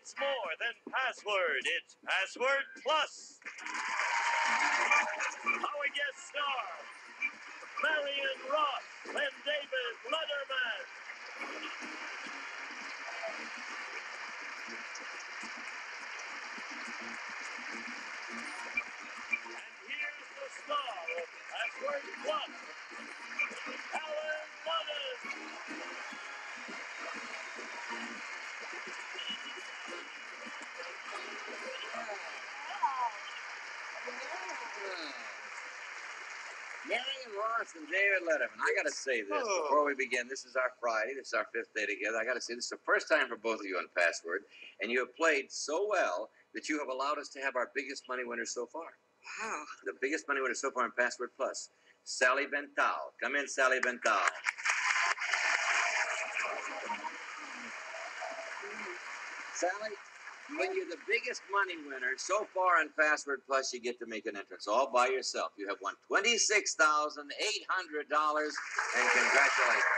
It's more than password. It's Password Plus. Our guest star, Marion and David Letterman. And here's the star of Password Plus, Alan Ludden. Marion Ross and David Letterman. I got to say this before we begin. This is our Friday. This is our 5th day together. I got to say this is the first time for both of you on Password, and you have played so well that you have allowed us to have our biggest money winner so far. Wow. The biggest money winner so far in Password Plus. Sally Bental. Come in, Sally Bental. Sally, when you're the biggest money winner so far on Password Plus, you get to make an entrance all by yourself. You have won $26,800, and congratulations.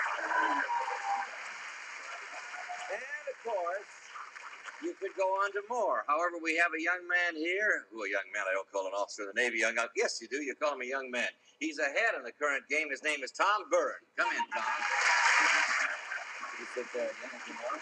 And of course, you could go on to more. However, we have a young man here. Who, a young man? I don't call an officer of the Navy young. Yes, you do. You call him a young man. He's ahead in the current game. His name is Tom Byrne. Come in, Tom. You sit there again, if you want.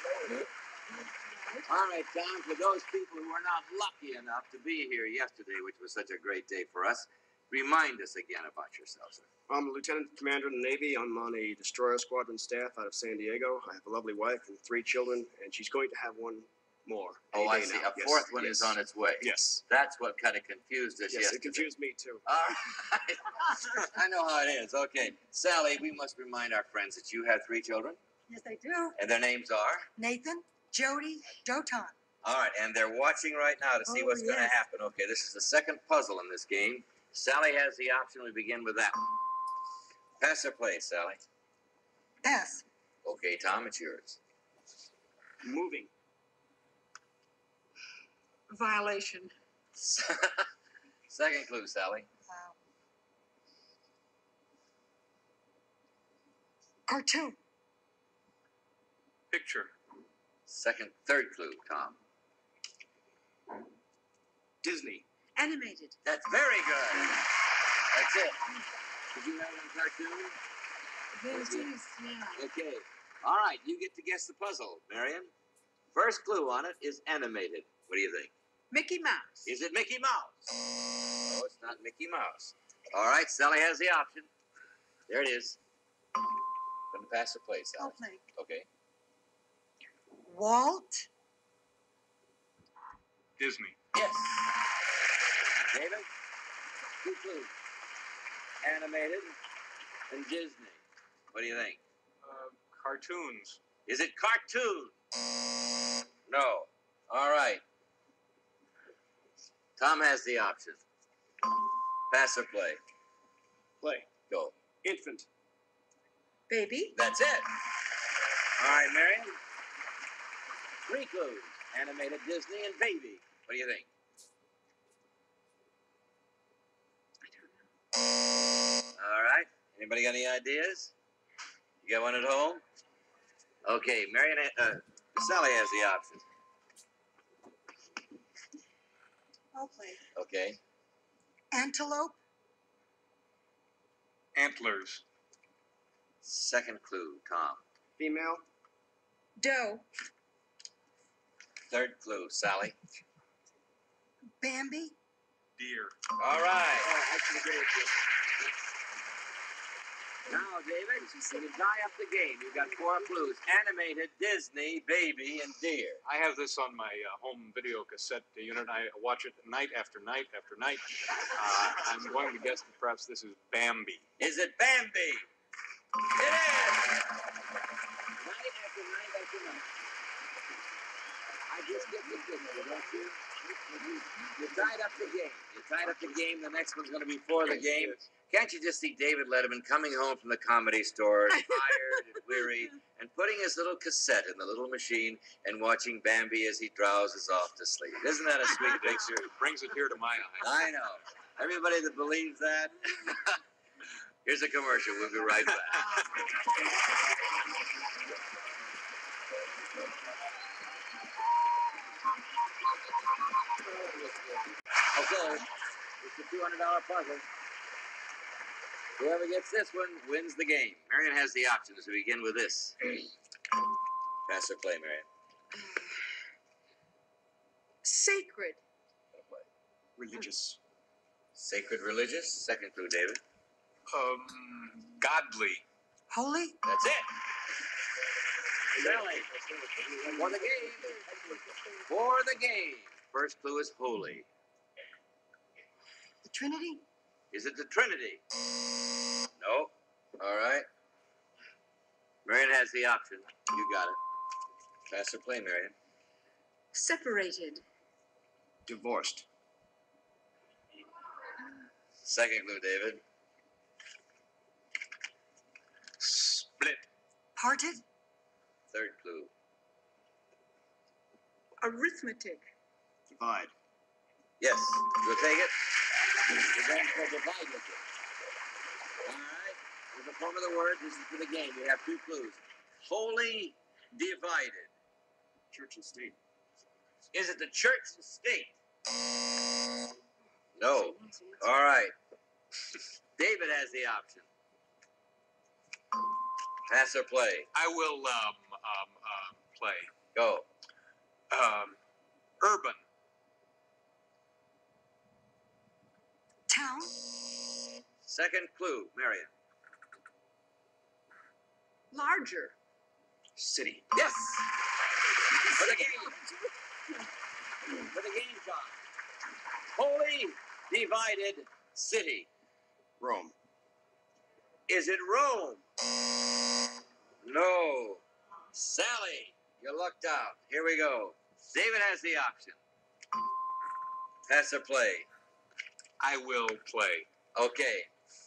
All right, Tom, for those people who were not lucky enough to be here yesterday, which was such a great day for us, remind us again about yourself, sir. I'm a lieutenant commander in the Navy. I'm on a destroyer squadron staff out of San Diego. I have a lovely wife and 3 children, and she's going to have one more. Oh, I see. Now. A fourth one is on its way. Yes. That's what kind of confused us Yes, yesterday. it confused me, too. All right. I know how it is. Okay. Sally, we must remind our friends that you have 3 children. Yes, I do. And their names are? Nathan, Jody, Dotan. All right, and they're watching right now to see what's going to happen. Okay, this is the second puzzle in this game. Sally has the option. We begin with that one. Pass or play, Sally? Pass. Okay, Tom, it's yours. Moving. Violation. Second clue, Sally. Cartoon. Picture. Third clue, Tom. Disney. Animated. That's very good. That's it. Did you have one cartoon? Yeah. Okay. All right, you get to guess the puzzle, Marion. First clue on it is animated. What do you think? Mickey Mouse. Is it Mickey Mouse? No, it's not Mickey Mouse. All right, Sally has the option. There it is. Going to pass or play, Sally? I'll play. Okay. Walt. Disney. Yes. David? 2 clues. Animated and Disney. What do you think? Cartoons. Is it cartoon? No. All right. Tom has the option. Pass or play? Play. Go. Infant. Baby. That's it. All right, Marion. 3 clues. Animated, Disney, and baby. What do you think? All right. Anybody got any ideas? You got one at home? Okay, Marion, Sally has the option. I'll play. Okay. Antelope. Antlers. Second clue, Tom. Female. Doe. Third clue, Sally. Bambi. Deer. All right. I should agree with you. Now, David, you tie up the game. You've got 4 clues. Animated, Disney, baby, and deer. I have this on my home video cassette unit. I watch it night after night after night. I'm going to guess that perhaps this is Bambi. Is it Bambi? It is! Night after night after night. I just get the picture, don't you? You tied up the game. You tied up the game. The next one's going to be for the game. Can't you just see David Letterman coming home from the Comedy Store, tired and weary, and putting his little cassette in the little machine and watching Bambi as he drowses off to sleep? Isn't that a sweet picture? It brings a tear to my eye. I know. Everybody that believes that. Here's a commercial. We'll be right back. $200 puzzle. Whoever gets this one wins the game. Marion has the options. We begin with this. Pass or play, Marion? Sacred. Religious. Sacred religious. Second clue, David. Godly. Holy. That's it. Sally. For the game. For the game. First clue is holy. The Trinity. Is it the Trinity? No. All right. Marion has the option. You got it. Pass or play, Marion? Separated. Divorced. Second clue, David. Split. Parted. Third clue. Arithmetic. Divide. Yes. You'll take it? You're going for divide with it. All right. With the form of the word, this is for the game. You have two clues. Wholly divided. Church and state. Is it the church and state? No. All right. David has the option. Pass or play? I will play. Go. Urban. Town. Second clue, Marion. Larger. City. Yes. For the game. For the game time. Wholly divided city. Rome. Is it Rome? No. Sally, you lucked out. Here we go. David has the option. Pass or play? I will play. Okay.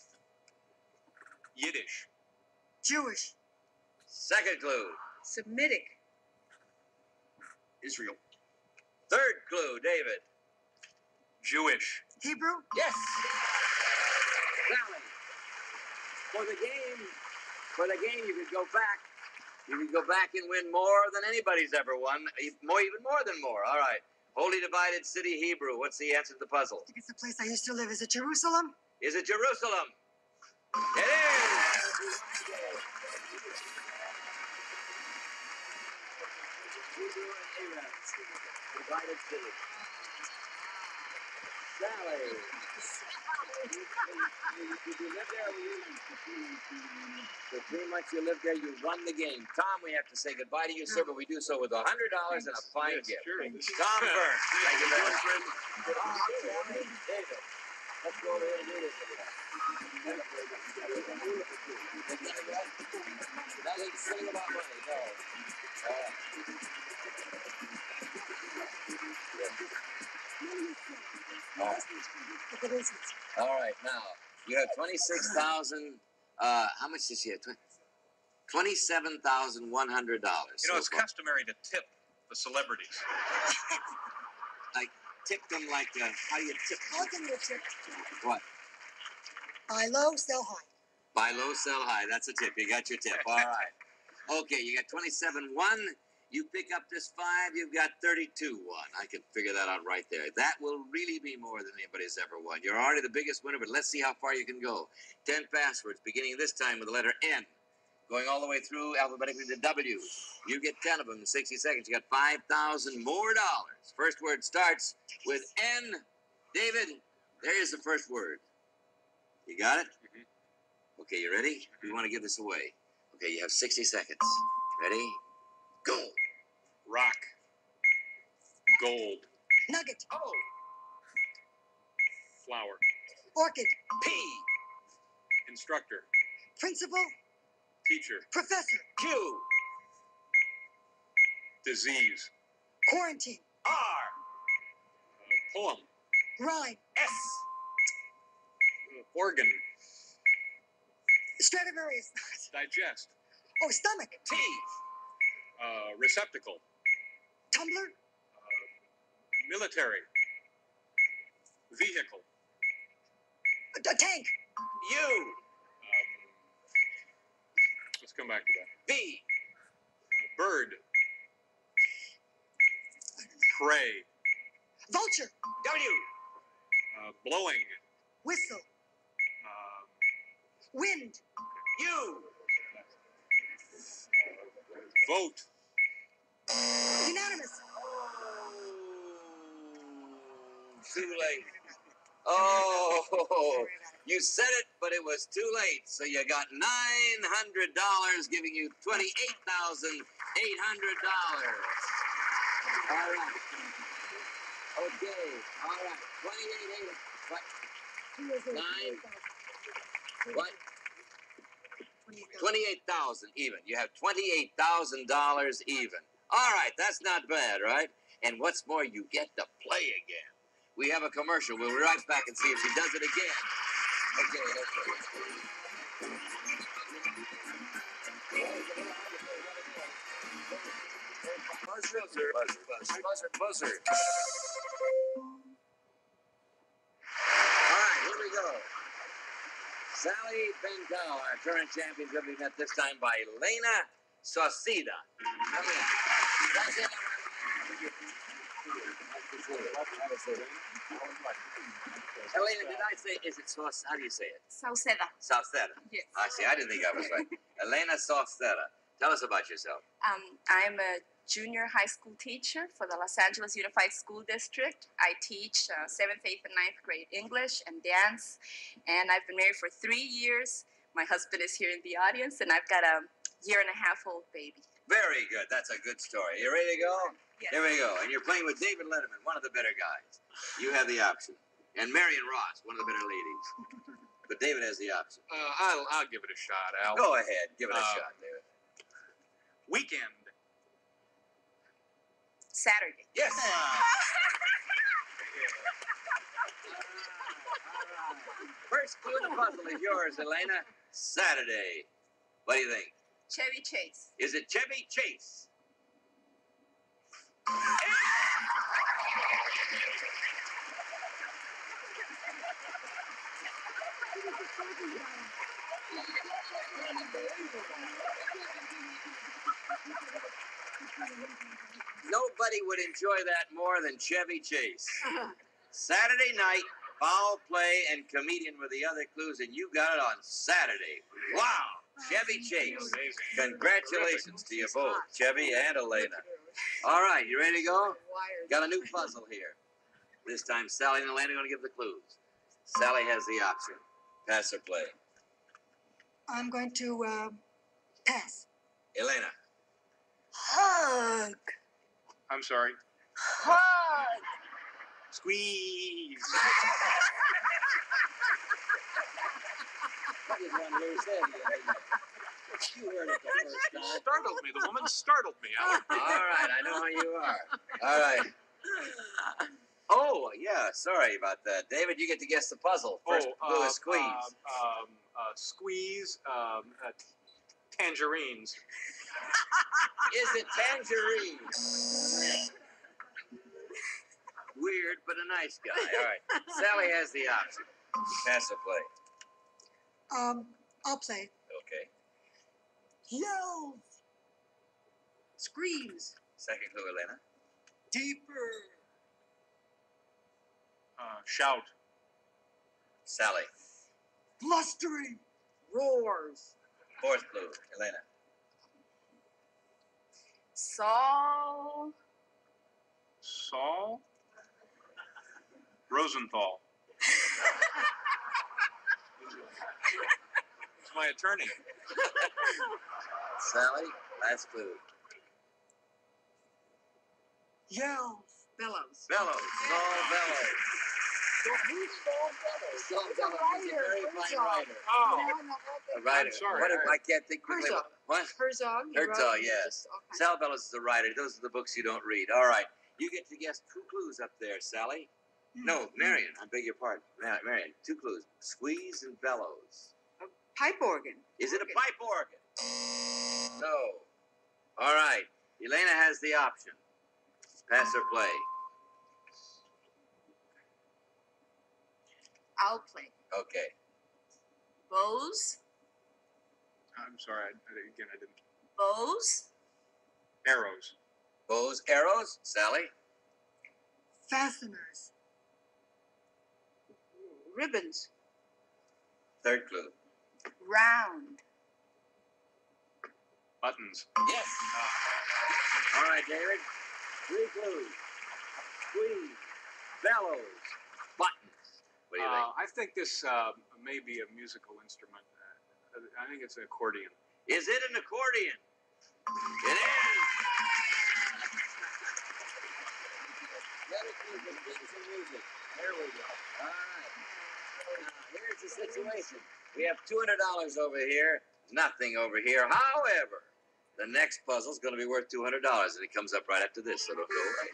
Yiddish. Jewish. Second clue. Semitic. Israel. Third clue, David. Jewish. Hebrew. Yes. Sally, for the game, you could go back. You could go back and win more than anybody's ever won. Even more than more. All right. Wholly divided city, Hebrew. What's the answer to the puzzle? I think it's the place I used to live. Is it Jerusalem? Is it Jerusalem? It is. Hebrew and Arab. Divided city. Sally. Did you live there? For 3 months you lived there, you won the game. Tom, we have to say goodbye to you, sir, but we do so with $100 and a fine gift. Sure. Tom Burns. Thank you very much. David, let's go over here and do this. Nothing silly about money, no. All right, now you have 26,000. How much did you have? $27,100. You know, it's customary to tip the celebrities. Like tip them like how you tip? I'll give you a tip. What? Buy low, sell high. Buy low, sell high. That's a tip. You got your tip. All right. Okay, you got 27-1. You pick up this 5, you've got 32-1. I can figure that out right there. That will really be more than anybody's ever won. You're already the biggest winner, but let's see how far you can go. 10 passwords, beginning this time with the letter N, going all the way through alphabetically to W. You get 10 of them in 60 seconds. You got $5,000 more dollars. First word starts with N. David, there is the first word. You got it? Mm-hmm. Okay, you ready? We want to give this away. Okay, you have 60 seconds. Ready? Go. Rock. Gold. Nugget. Oh. Flower. Orchid. P. Instructor. Principal. Teacher. Professor. Q. Disease. Quarantine. R. Poem. Rhyme. S. Organ. Stradivarius. Digest. Oh, stomach. T. Receptacle. Tumbler. Military. Vehicle. A tank. U. Let's come back to that. B. Bird. Prey. Vulture. W. Blowing. Whistle. Wind. You. Vote. Unanimous. Too late. Oh, you said it, but it was too late. So you got $900, giving you $28,800. All right. Okay. All right. 28,800. What? 9. What? 28,000 even. You have $28,000 even. All right, that's not bad, right? And what's more, you get to play again. We have a commercial. We'll be right back and see if she does it again. Okay, Buzzer. All right, here we go. Sally Bengal, our current champion, will be met this time by Elena Sauceda. Come in. That's it. Elena, did I say, is it Sauce? How do you say it? Sauceda. Sauceda. Yes. I see. I didn't think I was right. Elena Sauceda. Tell us about yourself. I'm a junior high school teacher for the Los Angeles Unified School District. I teach 7th, 8th, and 9th grade English and dance. And I've been married for 3 years. My husband is here in the audience, and I've got a 1.5-year-old baby. Very good. That's a good story. You ready to go? Yes. Here we go. And you're playing with David Letterman, one of the better guys. You have the option. And Marion Ross, one of the better ladies. But David has the option. I'll give it a shot, Al. Go ahead. Give it a shot, David. Weekend. Saturday. Yes. First clue in the puzzle is yours, Elena. Saturday. What do you think? Chevy Chase. Is it Chevy Chase? Nobody would enjoy that more than Chevy Chase. Saturday night, foul play, and comedian were the other clues, and you got it on Saturday. Wow! Chevy Chase. Amazing. Congratulations to you both, Chevy and Elena. All right, you ready to go? Got a new puzzle here. This time, Sally and Elena are going to give the clues. Sally has the option. Pass or play. I'm going to pass. Elena. Hug. I'm sorry. Hug. Squeeze. That is one who said it. You heard it the first time. Startled me. The woman startled me, Al. All right, I know how you are. All right. Oh, yeah, sorry about that. David, you get to guess the puzzle. First clue is squeeze. Squeeze. Tangerines. Is it tangerine? Weird, but a nice guy. All right. Sally has the option. Pass or play. I'll play. Okay. Yells. Screams. Second clue, Elena. Deeper. Shout. Sally. Blustering. Roars. Fourth clue, Elena. Saul. Saul. Rosenthal. He's my attorney. Sally, last clue. Yells. Bellows. Bellows. Saul Bellows. Who's Saul Bellows? Saul He's a Bellows is a writer. very fine writer. Oh. A writer. I'm sorry. What if I can't think quickly? Herzog. What? Herzog. Herzog, yes. Sal Bellows is a writer. Those are the books you don't read. All right. You get to guess 2 clues up there, Sally. No, Marion. I beg your pardon. Marion, 2 clues. Squeeze and bellows. Pipe organ. Is it a pipe organ? No. All right. Elena has the option. Pass or play. I'll play. Okay. Bows. I'm sorry. I didn't. Bows. Arrows. Bows, arrows. Sally. Fasteners. Ribbons. Third clue. Round. Buttons. Yes. All right, David. 3 clues. Squeeze. Bellows. Buttons. What do you think? I think this may be a musical instrument. I think it's an accordion. Is it an accordion? It is. Better clues than things in music. There we go. All right. Now, here's the situation. We have $200 over here, nothing over here. However, the next puzzle is going to be worth $200, and it comes up right after this, so don't go away.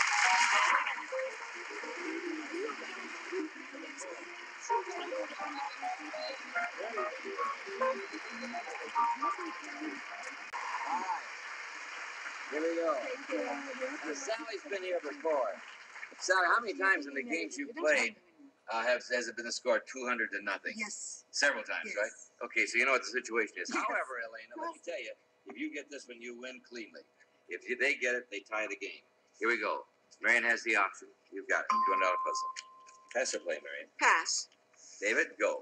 All right. Here we go. Now, Sally's been here before. Sally, how many times in the games you've played has it been the score 200 to nothing? Yes. Several times, Yes. right? Okay, so you know what the situation is. Yes. However, Elena, let me tell you, if you get this one, you win cleanly. If they get it, they tie the game. Here we go. Marion has the option. You've got it. $200 puzzle. Pass or play, Marion? Pass. David, go.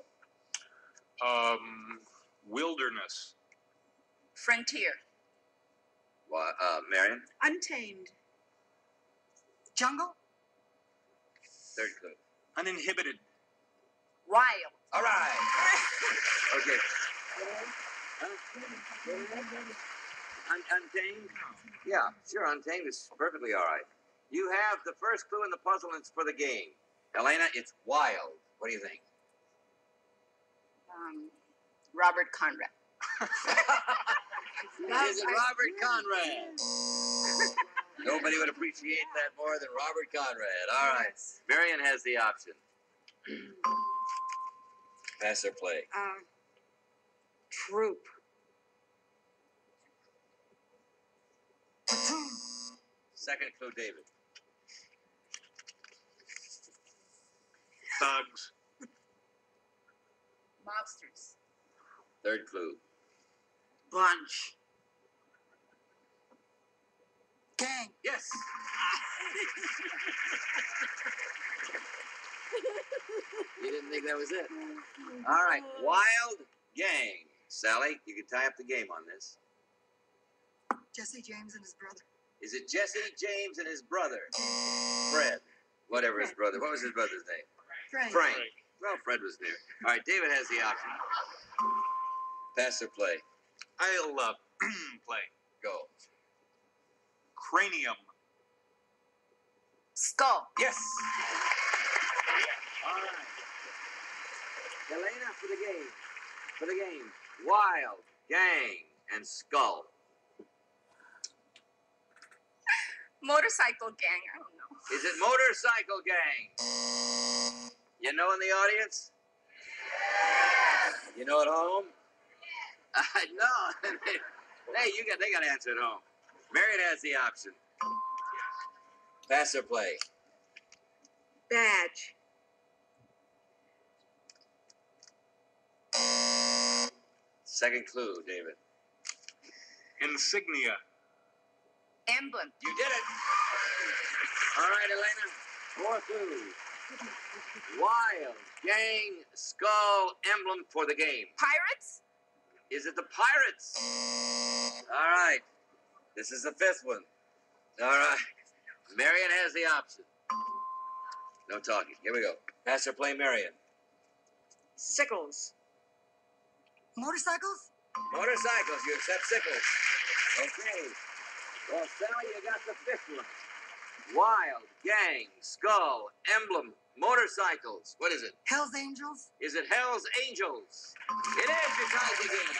Wilderness. Frontier. Marion, Untamed. Jungle. third clue. Uninhibited. Wild. All right. Okay. Untamed? Yeah, sure, Untamed is perfectly all right. You have the first clue in the puzzle, and it's for the game. Elena, it's wild. What do you think? Robert Conrad. Is it Robert Conrad? Nobody would appreciate that more than Robert Conrad. All right. Yes. Marion has the option. Pass or play? Troop. Second clue, David. Thugs. Mobsters. Third clue. Bunch. Gang. Yes. You didn't think that was it? All right. Wild gang. Sally, you can tie up the game on this. Jesse James and his brother. Is it Jesse James and his brother? Fred. Whatever his brother. What was his brother's name? Frank. Frank. Well, Fred was there. All right, David has the option. Pass or play? I'll play. Go. Cranium. Skull. Yes. All right. Elena for the game. For the game. Wild, gang, and skull. Motorcycle gang. I don't know. Is it motorcycle gang? You know in the audience? You know at home? No. Hey, they got to answer at home. Marion has the option. Pass or play? Badge. Second clue, David. Insignia. Emblem. You did it. All right, Elena. 4 clues. Wild, gang, skull, emblem for the game. Pirates. Is it the Pirates? All right. This is the 5th one. All right. Marion has the option. No talking. Here we go. Pass or play, Marion. Sickles. Motorcycles. Motorcycles. You accept sickles. Okay. Well, Sally, you got the 5th one. Wild, gang, skull, emblem, motorcycles. What is it? Hell's Angels. Is it Hell's Angels? It is. You tied the game.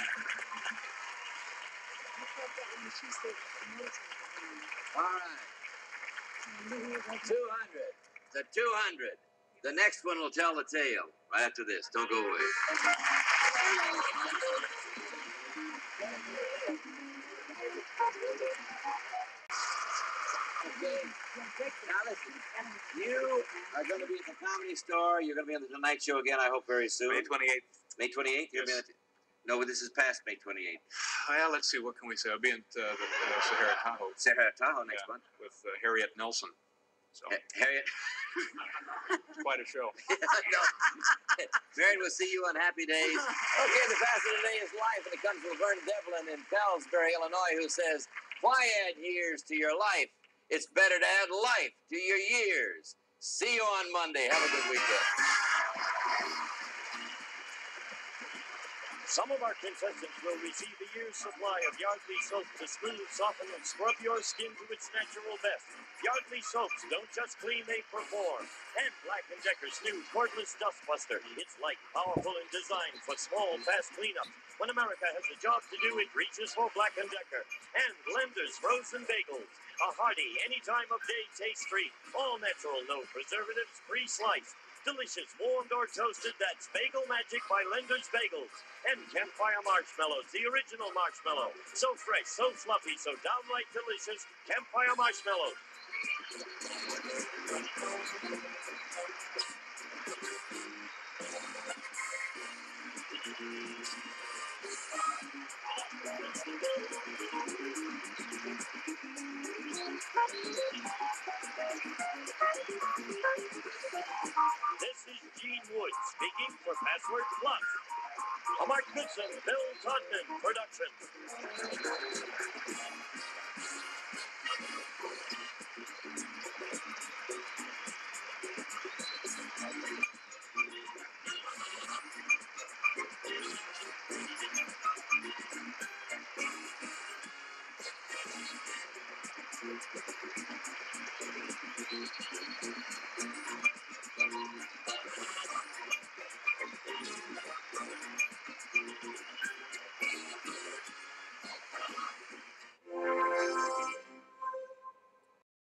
All right. 200. The 200. The next one will tell the tale right after this. Don't go away. Okay. Now listen. You are going to be at the Comedy Store. You're going to be on the Tonight Show again, I hope, very soon. May 28th. May 28th? You're Yes. gonna be no, this is past May 28th. Well, let's see. What can we say? I'll be at the Sahara Tahoe. Sahara Tahoe next month. With Harriet Nelson. So Harriet. it's quite a show. No. Marion, we'll see you on Happy Days. Okay, the passage of the day is life, and it comes from Vern Devlin in Pellsbury, Illinois, who says, "Why add years to your life? It's better to add life to your years." See you on Monday. Have a good weekend. Some of our contestants will receive a year's supply of Yardley soap to smooth, soften, and scrub your skin to its natural best. Yardley soaps don't just clean, they perform. And Black & Decker's new cordless dust buster. It's light, powerful, and designed for small, fast cleanups. When America has a job to do, it reaches for Black & Decker. And Lender's frozen bagels. A hearty, any time of day taste treat. All natural, no preservatives, pre-sliced. Delicious, warmed or toasted, that's Bagel Magic by Lender's Bagels. And Campfire Marshmallows, the original marshmallow. So fresh, so fluffy, so downright delicious. Campfire Marshmallows. This is Gene Wood speaking for Password Plus. A Mark Goodson-Todman production.